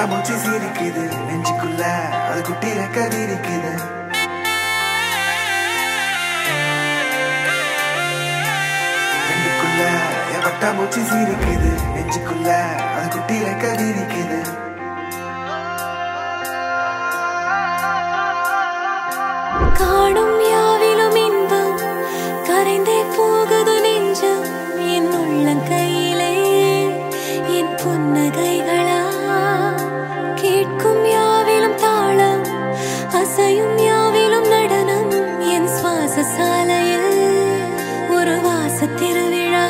பட்டாம்பூச்சி சிரிக்குது நெஞ்சுக்குள்ள அது குட்டி ரெக்கதி இருக்குது ரெண்டுக்குள்ள என் பட்டாம்பூச்சி சிரிக்குது நெஞ்சுக்குள்ள அது குட்டி ரெக்கதி இருக்குது காணும் யாவிலும் இன்பம் கரைந்தே போகுது நெஞ்சம் என் உள்ளங்கையிலே என் புன்னகைகளா கேட்கும் யாவிலும் தாளம் அசையும் யாவிலும் நடனம் என் சுவாச சாலையில் ஒரு வாச திருவிழா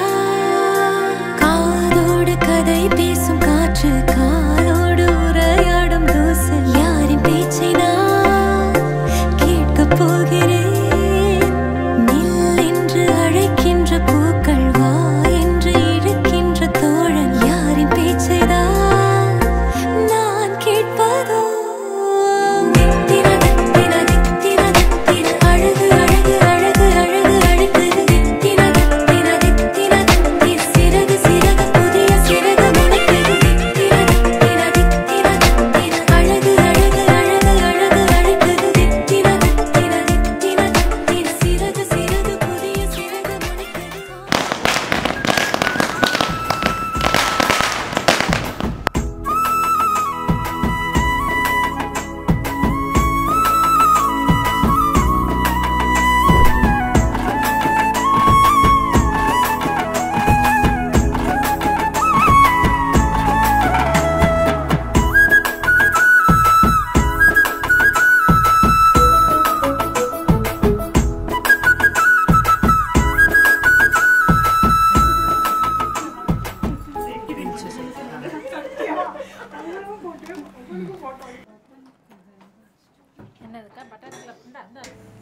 காதோடு கதை பேசும் காற்று காலோடு உரையாடும் தூசு யாரின் பேச்சை நான் கேட்கப் போகிறேன் நில் என்று அழைக்கின்ற பூக்கள் வா என்று இழுக்கின்ற தோழன் யாரின் பேச்சை தான் நான் கேட்பதோ தித்தின தித்தின தித்தின தித்தின அழகு அழகு அழகு அழகு அழைக்குது தித்தின தித்தின தித்தின தித்தின சிறகு சிறகு புதிய சிறகு முளைக்குது தித்தின தித்தின தித்தின தித்தின அழகு அழகு அழகு அழகு அழைக்குது தித்தின தித்தின தித்தின தித்தின சிறகு சிறகு புதிய சிறகு முளைக்குது என்னதுக்கா பட்டாணி கிளப்புண்டா அந்த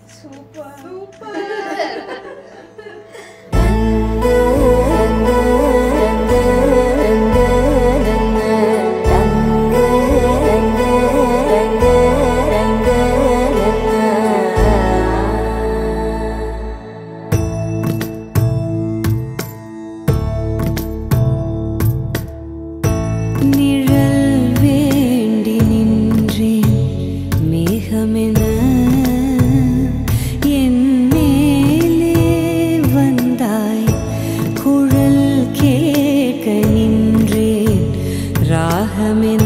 நிழல் வேண்டி நின்றேன் மேகமென என் மேலே வந்தாய் குழல் கேட்க நின்றேன் ராகமென